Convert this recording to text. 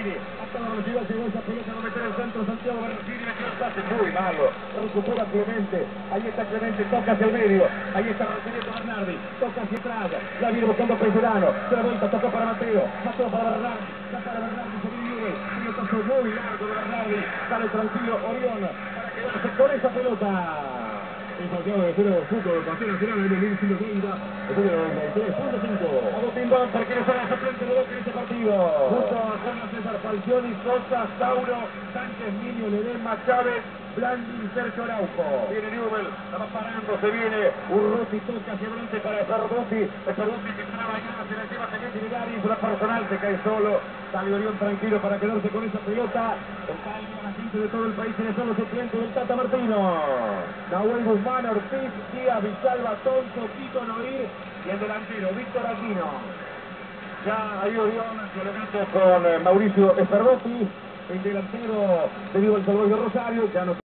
Berrettini, a toda velocidad llegó esa pelota, va a meter el centro Santiago Berrettini, metió el pase muy malo, recupera Clemente, ahí está Clemente, toca hacia el medio, ahí está recibiendo Bernardi, toca hacia atrás, la viene buscando Pesolano, se la vuelta, tocó para Mateo para Bernardi, la para Bernardi, se viene libre, un paso muy largo de Bernardi, sale tranquilo Orión, para quedarse con esa pelota. El Santiago de Cero Fútbol, Partido Nacional en el 1530, después de 93.5. Agustín Banter, que es el suplente de Boca en este partido. Junto a Juan César Falcioni, Sosa, Sauro, Sánchez, Niño, Ledesma, Chávez, Blandi y Sergio Araujo. Viene Newell, la va parando, se viene Urruti, toca hacia adelante para Ferruti. Ferruti que entraba allá, se la lleva Teniente Ligari, la personal se cae solo. Sale Orión tranquilo para quedarse con esa pelota. El calma a la gente de todo el país, quienes son los suplentes del Tata Martino. Nahuel Guzmán, Ortiz, Díaz, Villalba, Tonto, Quito, Noir y el delantero, Víctor Aquino. Ya ahí Orión se le mete con Mauricio Esperotti, el delantero de Vivo el Salvador de Rosario, ya no